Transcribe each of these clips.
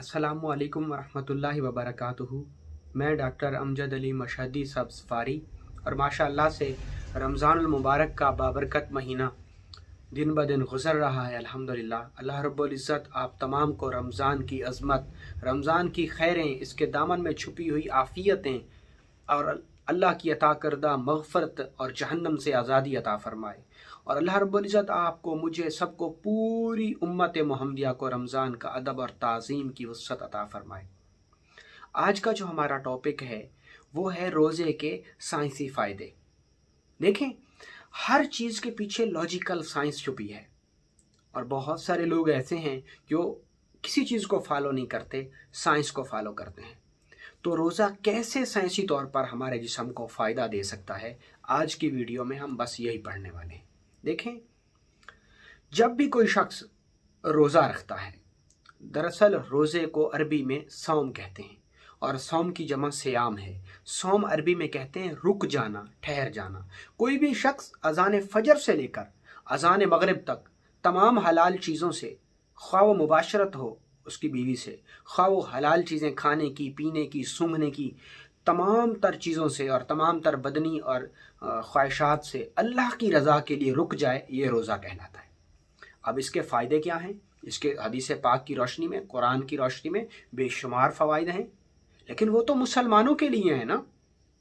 अस्सलामु अलैकुम वरहमतुल्लाहि वबरकातुहू। मैं डॉक्टर अमजद अली मशहदी सब्ज़ और माशाअल्लाह से रमज़ानुल मुबारक का बाबरकत महीना दिन ब दिन गुज़र रहा है। अल्हम्दुलिल्लाह, अल्लाह रब्बुल इज़्ज़त आप तमाम को रमज़ान की अज़मत, रमज़ान की खैरें, इसके दामन में छुपी हुई आफ़ियतें और अल्लाह की अता करदा मग़फ़रत और जहन्नम से आज़ादी अता फ़रमाए। और अल्लाह रब्बुल इज़्ज़त आपको, मुझे, सबको, पूरी उम्मत मोहम्मदिया को रमज़ान का अदब और ताज़ीम की वुस्अत अता फ़रमाए। आज का जो हमारा टॉपिक है वो है रोज़े के साइंसी फ़ायदे। देखें, हर चीज़ के पीछे लॉजिकल साइंस छुपी है और बहुत सारे लोग ऐसे हैं जो किसी चीज़ को फॉलो नहीं करते, साइंस को फॉलो करते हैं। तो रोज़ा कैसे साइंसी तौर पर हमारे जिस्म को फ़ायदा दे सकता है, आज की वीडियो में हम बस यही पढ़ने वाले हैं। देखें, जब भी कोई शख्स रोज़ा रखता है, दरअसल रोज़े को अरबी में सौम कहते हैं और सौम की जमा सियाम है। सौम अरबी में कहते हैं रुक जाना, ठहर जाना। कोई भी शख्स अज़ान फ़जर से लेकर अज़ान मगरिब तक तमाम हलाल चीज़ों से, ख्वाह वो मुबाशरत हो उसकी बीवी से, ख्वाह वो हलाल चीज़ें खाने की, पीने की, सूंघने की, तमाम तर चीज़ों से और तमाम तर बदनी और ख्वाहिशात से अल्लाह की रज़ा के लिए रुक जाए, ये रोज़ा कहलाता है। अब इसके फ़ायदे क्या हैं? इसके हदीस पाक की रोशनी में, कुरान की रोशनी में बेशुमार फ़वाइद हैं, लेकिन वो तो मुसलमानों के लिए है ना।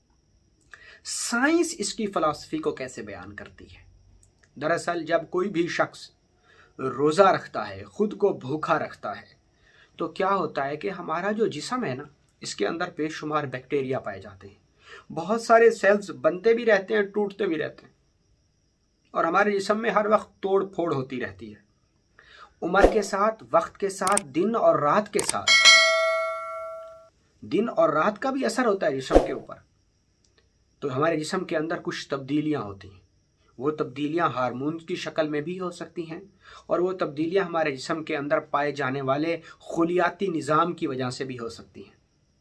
साइंस इसकी फ़िलासफ़ी को कैसे बयान करती है? दरअसल जब कोई भी शख्स रोज़ा रखता है, ख़ुद को भूखा रखता है, तो क्या होता है कि हमारा जो जिस्म है ना, इसके अंदर बेशुमार बैक्टीरिया पाए जाते हैं। बहुत सारे सेल्स बनते भी रहते हैं, टूटते भी रहते हैं और हमारे जिस्म में हर वक्त तोड़ फोड़ होती रहती है। उम्र के साथ, वक्त के साथ, दिन और रात के साथ, दिन और रात का भी असर होता है जिस्म के ऊपर। तो हमारे जिस्म के अंदर कुछ तब्दीलियां होती हैं। वो तब्दीलियां हार्मोन की शक्ल में भी हो सकती हैं और वो तब्दीलियां हमारे जिस्म के अंदर पाए जाने वाले खुलियाती निज़ाम की वजह से भी हो सकती हैं।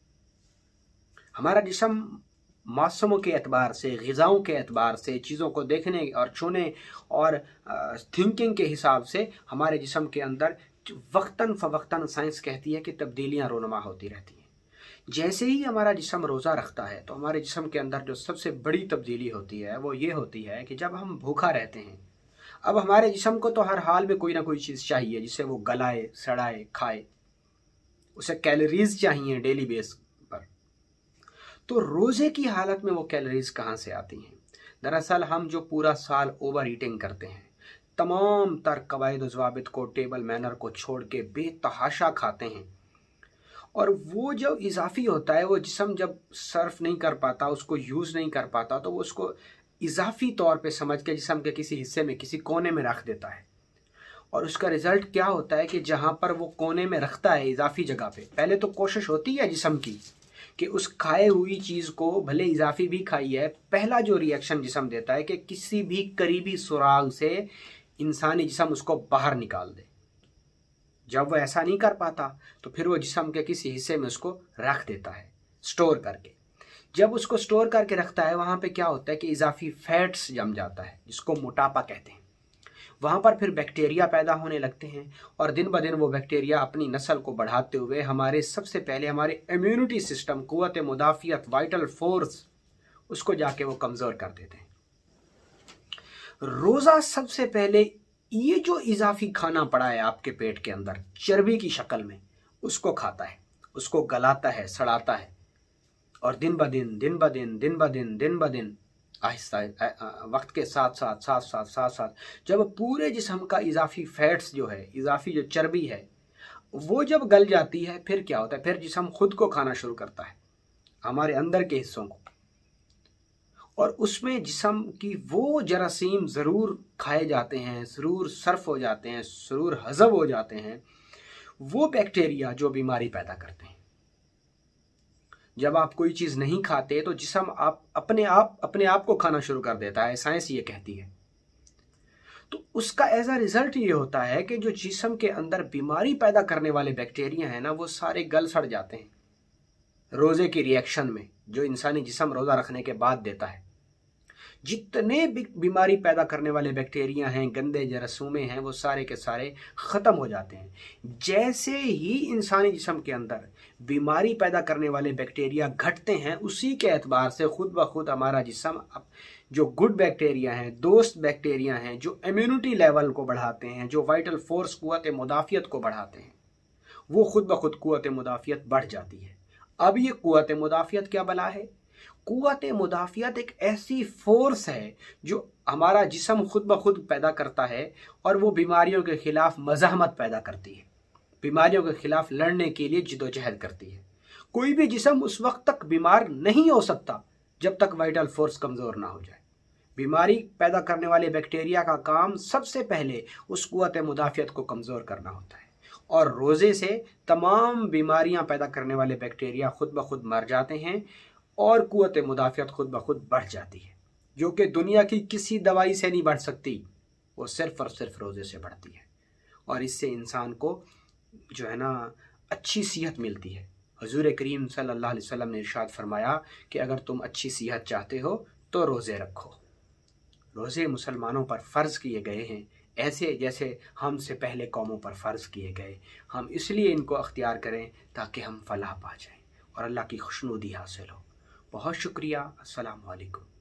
हमारा जिस्म मौसमों के एतबार से, ग़िज़ाओं के एतबार से, चीज़ों को देखने और छूने और थिंकिंग के हिसाब से हमारे जिस्म के अंदर वक्तन फ़वक्तन साइंस कहती है कि तब्दीलियाँ रोनुमा होती रहती हैं। जैसे ही हमारा जिस्म रोज़ा रखता है तो हमारे जिस्म के अंदर जो सबसे बड़ी तब्दीली होती है वो ये होती है कि जब हम भूखा रहते हैं, अब हमारे जिस्म को तो हर हाल में कोई ना कोई चीज़ चाहिए जिसे वो गलाए, सड़ाए, खाए। उसे कैलोरीज चाहिए डेली बेस पर। तो रोज़े की हालत में वो कैलोरीज कहाँ से आती हैं? दरअसल हम जो पूरा साल ओवर ईटिंग करते हैं, तमाम तर कवायद व ज़वाबित को, टेबल मैनर को छोड़ के बेतहाशा खाते हैं और वो जो इजाफी होता है, वो जिस्म जब सर्फ नहीं कर पाता, उसको यूज़ नहीं कर पाता, तो वो उसको इजाफी तौर पे समझ के जिस्म के किसी हिस्से में, किसी कोने में रख देता है। और उसका रिज़ल्ट क्या होता है कि जहाँ पर वो कोने में रखता है इजाफी जगह पे, पहले तो कोशिश होती है जिस्म की कि उस खाए हुई चीज़ को भले इजाफी भी खाई है, पहला जो रिएक्शन जिस्म देता है कि किसी भी करीबी सुराग से इंसानी जिस्म उसको बाहर निकाल दे। जब वो ऐसा नहीं कर पाता तो फिर वो जिस्म के किसी हिस्से में उसको रख देता है स्टोर करके। जब उसको स्टोर करके रखता है, वहाँ पे क्या होता है कि इजाफी फैट्स जम जाता है, जिसको मोटापा कहते हैं। वहाँ पर फिर बैक्टीरिया पैदा होने लगते हैं और दिन ब दिन वो बैक्टीरिया अपनी नस्ल को बढ़ाते हुए हमारे, सबसे पहले हमारे इम्यूनिटी सिस्टम, क़ुव्वत मुदाफ़ियत, वाइटल फोर्स, उसको जाके वो कमज़ोर कर देते हैं। रोज़ा सबसे पहले ये जो इजाफी खाना पड़ा है आपके पेट के अंदर चर्बी की शक्ल में, उसको खाता है, उसको गलाता है, सड़ाता है और दिन ब दिन, दिन ब दिन, दिन ब दिन, दिन ब दिन, आहिस्ता वक्त के साथ साथ जब पूरे जिस्म का इजाफी फैट्स जो है, इजाफी जो चर्बी है, वो जब गल जाती है, फिर क्या होता है? फिर जिस्म खुद को खाना शुरू करता है, हमारे अंदर के हिस्सों को, और उसमें जिस्म की वो जरासीम ज़रूर खाए जाते हैं, ज़रूर सर्फ हो जाते हैं, ज़रूर हज़म हो जाते हैं, वो बैक्टीरिया जो बीमारी पैदा करते हैं। जब आप कोई चीज़ नहीं खाते तो जिस्म अपने आप को खाना शुरू कर देता है, साइंस ये कहती है। तो उसका एज अ रिज़ल्ट ये होता है कि जो जिस्म के अंदर बीमारी पैदा करने वाले बैक्टीरिया हैं ना, वो सारे गल सड़ जाते हैं रोज़े की रिएक्शन में, जो इंसानी जिस्म रोज़ा रखने के बाद देता है। जितने भी बीमारी पैदा करने वाले बैक्टीरिया हैं, गंदे जरासीम हैं, वो सारे के सारे ख़त्म हो जाते हैं। जैसे ही इंसानी जिस्म के अंदर बीमारी पैदा करने वाले बैक्टीरिया घटते हैं, उसी के एतबार से खुद ब खुद हमारा जिस्म जो गुड बैक्टीरिया हैं, दोस्त बैक्टीरिया हैं, जो इम्यूनिटी लेवल को बढ़ाते हैं, जो वाइटल फोर्स क़ुव्वत मुदाफ़ियत को बढ़ाते हैं, वो खुद ब खुद क़ुव्वत मुदाफ़ियत बढ़ जाती है। अब ये क़ुव्वत मुदाफ़ियत क्या बला है? क़ुव्वत मुदाफ़ियत एक ऐसी फोर्स है जो हमारा जिस्म खुद ब खुद पैदा करता है और वो बीमारियों के खिलाफ मज़ाहमत पैदा करती है, बीमारियों के खिलाफ लड़ने के लिए जिदोजहद करती है। कोई भी जिस्म उस वक्त तक बीमार नहीं हो सकता जब तक वाइटल फोर्स कमज़ोर ना हो जाए। बीमारी पैदा करने वाले बैक्टीरिया का काम सबसे पहले उस क़ुव्वत मुदाफ़ियत को कमज़ोर करना होता है, और रोज़े से तमाम बीमारियां पैदा करने वाले बैक्टीरिया खुद ब खुद मर जाते हैं और क़ुव्वत मुदाफ़ियत खुद ब खुद बढ़ जाती है, जो कि दुनिया की किसी दवाई से नहीं बढ़ सकती, वो सिर्फ़ और सिर्फ रोज़े से बढ़ती है। और इससे इंसान को जो है ना अच्छी सेहत मिलती है। हुज़ूर करीम सल्लल्लाहु अलैहि वसल्लम ने इरशाद फरमाया कि अगर तुम अच्छी सेहत चाहते हो तो रोज़े रखो। रोज़े मुसलमानों पर फ़र्ज़ किए गए हैं, ऐसे जैसे हमसे पहले कौमों पर फ़र्ज़ किए गए। हम इसलिए इनको अख्तियार करें ताकि हम फलाह पा जाएं और अल्लाह की खुशनुदी हासिल हो। बहुत शुक्रिया। अस्सलामु अलैकुम।